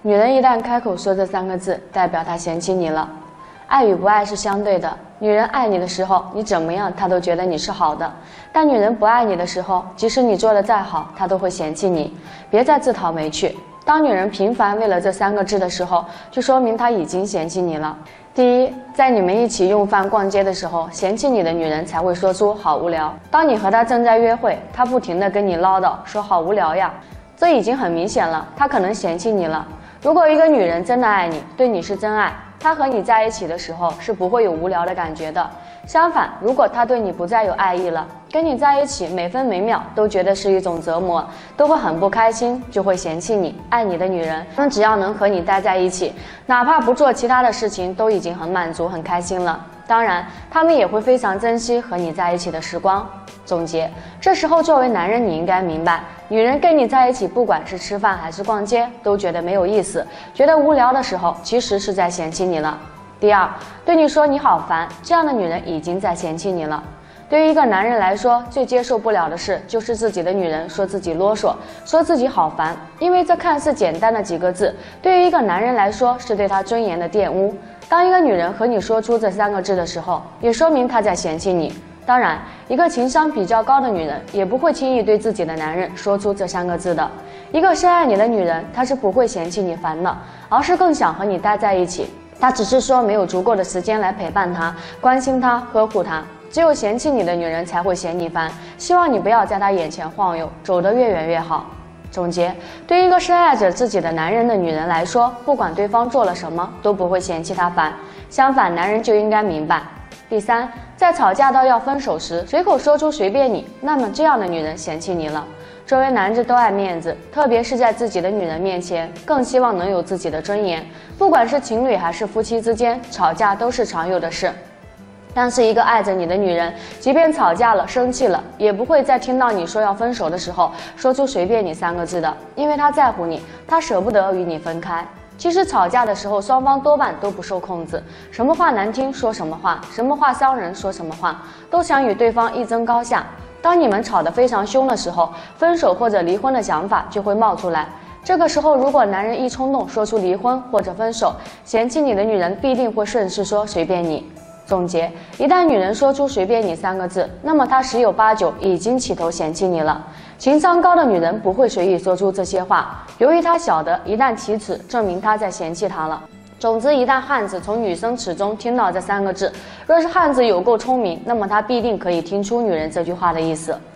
女人一旦开口说这3个字，代表她嫌弃你了。爱与不爱是相对的，女人爱你的时候，你怎么样她都觉得你是好的，但女人不爱你的时候，即使你做得再好，她都会嫌弃你。别再自讨没趣。当女人频繁为了这3个字的时候，就说明她已经嫌弃你了。第一，在你们一起用饭逛街的时候，嫌弃你的女人才会说出好无聊。当你和她正在约会，她不停地跟你唠叨说好无聊呀，这已经很明显了，她可能嫌弃你了。如果一个女人真的爱你，对你是真爱，她和你在一起的时候是不会有无聊的感觉的。相反，如果她对你不再有爱意了，跟你在一起每分每秒都觉得是一种折磨，都会很不开心，就会嫌弃你。爱你的女人，只要能和你待在一起，哪怕不做其他的事情，都已经很满足很开心了。当然，她们也会非常珍惜和你在一起的时光。总结，这时候作为男人，你应该明白，女人跟你在一起，不管是吃饭还是逛街，都觉得没有意思，觉得无聊的时候，其实是在嫌弃你了。第二，对你说你好烦，这样的女人已经在嫌弃你了。对于一个男人来说，最接受不了的事就是自己的女人说自己啰嗦，说自己好烦，因为这看似简单的几个字，对于一个男人来说是对他尊严的玷污。当一个女人和你说出这3个字的时候，也说明她在嫌弃你。当然，一个情商比较高的女人也不会轻易对自己的男人说出这3个字的。一个深爱你的女人，她是不会嫌弃你烦的，而是更想和你待在一起。她只是说没有足够的时间来陪伴她、关心她、呵护她。只有嫌弃你的女人才会嫌你烦，希望你不要在她眼前晃悠，走得越远越好。总结，对于一个深爱着自己的男人的女人来说，不管对方做了什么，都不会嫌弃她烦。相反，男人就应该明白。第三，在吵架到要分手时，随口说出随便你，那么这样的女人嫌弃你了。作为男子都爱面子，特别是在自己的女人面前，更希望能有自己的尊严。不管是情侣还是夫妻之间，吵架都是常有的事。但是一个爱着你的女人，即便吵架了、生气了，也不会在听到你说要分手的时候，说出随便你3个字的，因为她在乎你，她舍不得与你分开。其实吵架的时候，双方多半都不受控制，什么话难听说什么话，什么话伤人说什么话，都想与对方一争高下。当你们吵得非常凶的时候，分手或者离婚的想法就会冒出来。这个时候，如果男人一冲动说出离婚或者分手，嫌弃你的女人必定会顺势说随便你。总结，一旦女人说出随便你3个字，那么她10有8九已经起头嫌弃你了。情商高的女人不会随意说出这些话，由于她晓得一旦提此，证明她在嫌弃她了。总之，一旦汉子从女生齿中听到这3个字，若是汉子有够聪明，那么他必定可以听出女人这句话的意思。